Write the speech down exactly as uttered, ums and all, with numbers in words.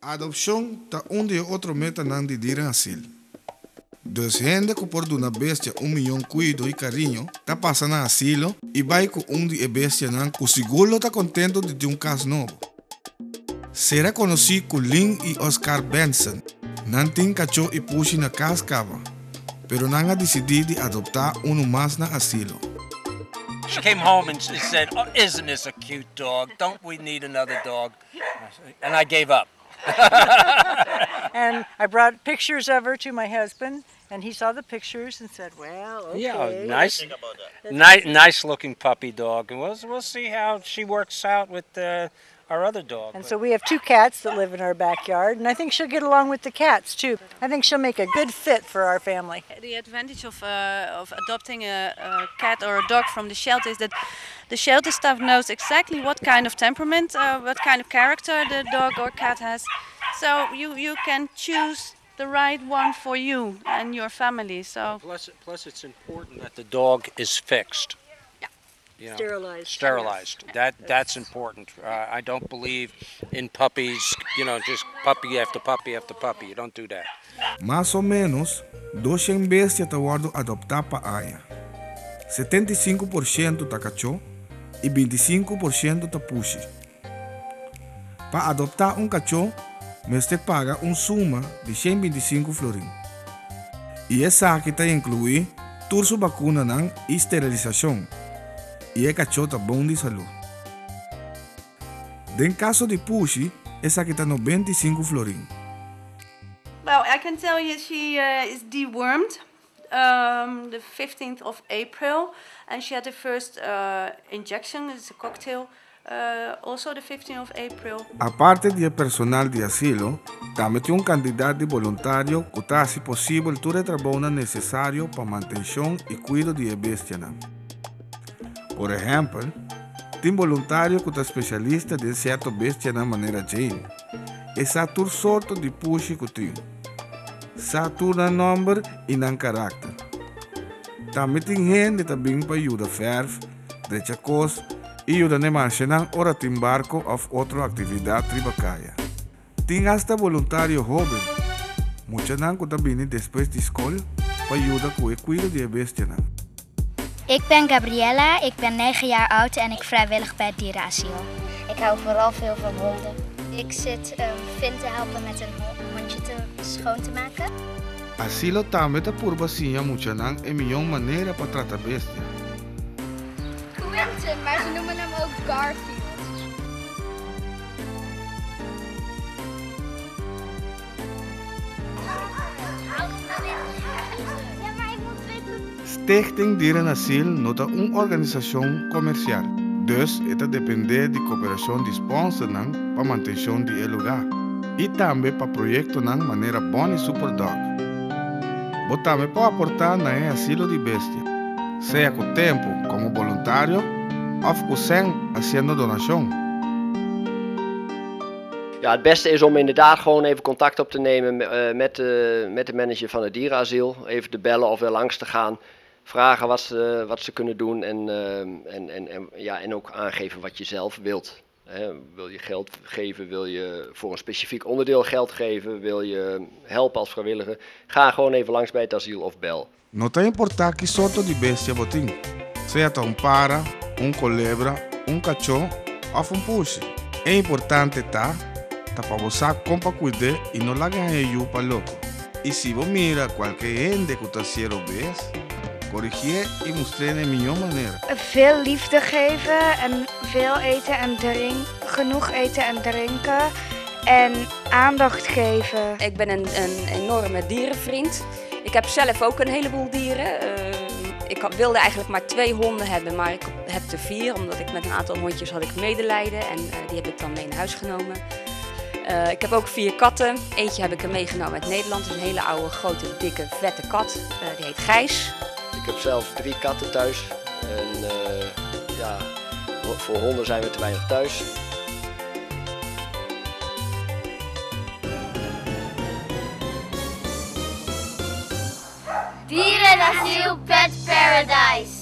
Adopção tá um de outro meta não de diren asil. Dus gente que por uma bestia um milhão cuido e carinho tá passando asilo e vai com um de bestia não o seguro tá contento de ter um caso novo. Será conhecido como Lynn e Oscar Benson. Não tem cachorro e puxi na cascava, pero não ha decidido adoptar um mais na asilo. She came home and she said, oh, isn't this a cute dog? Don't we need another dog? And I gave up. And I brought pictures of her to my husband, and he saw the pictures and said, well, okay. Yeah, nice, nice, nice looking puppy dog. And we'll, we'll see how she works out with uh, our other dog. And so we have two cats that live in our backyard, and I think she'll get along with the cats too. I think she'll make a good fit for our family. The advantage of, uh, of adopting a, a cat or a dog from the shelter is that the shelter staff knows exactly what kind of temperament, uh, what kind of character the dog or cat has. So you, you can choose the right one for you and your family. So plus, plus it's important that the dog is fixed. You know, sterilized. Sterilized. Yes. That that's important. Uh, I don't believe in puppies. You know, just puppy after puppy after puppy. You don't do that. Mais ou menos, duzentas bestias te worden adoptadas para aya. setenta e cinco por cento ta cachorro e vinte e cinco por cento ta puxi. Para adoptar um cachorro, você paga uma suma de cento e vinte e cinco florin. E essa aqui está inclui toda sua vacuna e esterilização. E o cachorro está bom de saúde. Em caso de puxi, essa aqui está noventa e cinco florin. well, I can tell you she uh, is dewormed um, the fifteenth of April, and she had the first uh, injection. It's a cocktail. Uh, also the fifteenth of April. Aparte de personal de asilo, também tem um candidato de voluntário que está, se possível, todo o trabalho necessário para manutenção e cuidado de bestia. Por exemplo, tem voluntário que está especialista de certa bestia na maneira Jane. E sabe tudo sorte de puxi que tem. Sabe tudo na número e na caráter. Também tem gente que também para ajudar a ferv, drecha cos, e ajuda a manchenar ora tem barco ou outra atividade tribacaia. Tem hasta voluntário jovem. Muitos não que também depois de escola para ajudar com o cuidado de bestia. Ik ben Gabriella, ik ben negen jaar oud en ik vrijwillig bij het dierenasiel. Ik hou vooral veel van honden. Ik zit um, Finn te helpen met een hondje te schoon te maken. Asilo também está por bacia muitos não é melhor maneira para tratar bestia. Quentin, maar ze noemen hem ook Garfield. Stichting Dierenasiel nota uma organização comercial. Dus het depende de cooperação de sponsors para manutenção de el lugar. E também para projetos de maneira boa e super dog. Você também pode aportar na asilo de bestia, seja com tempo como voluntário ou com sem fazendo donação. Ja, het beste is om inderdaad gewoon even contact op te nemen uh, met, de, met de manager van het dierenasiel. Even te bellen of er langs te gaan. Vragen wat ze, wat ze kunnen doen en, uh, en, en, en, ja, en ook aangeven wat je zelf wilt. He, wil je geld geven, wil je voor een specifiek onderdeel geld geven, wil je helpen als vrijwilliger. Ga gewoon even langs bij het asiel of bel. Não tem importar que sorte de bestia você tem. Seja um para, um culebra, um cachorro ou um puxi. É importante tá, tá para você como cuidar e não largar aí para louco. E se você mira qualquer gente que está sendo bes, corrigir e mostrar de melhor maneira. Veel liefde geven en veel eten en drinken, genoeg eten en drinken en aandacht geven. Ik ben een, een enorme dierenvriend. Ik heb zelf ook een heleboel dieren. Uh, ik wilde eigenlijk maar twee honden hebben, maar ik heb er vier, omdat ik met een aantal hondjes had ik medelijden en uh, die heb ik dan mee naar huis genomen. Uh, ik heb ook vier katten. Eentje heb ik er meegenomen uit Nederland, een hele oude, grote, dikke, vette kat. Uh, die heet Gijs. Ik heb zelf drie katten thuis en uh, ja, voor honden zijn we te weinig thuis. Dierenasiel Pet Paradise.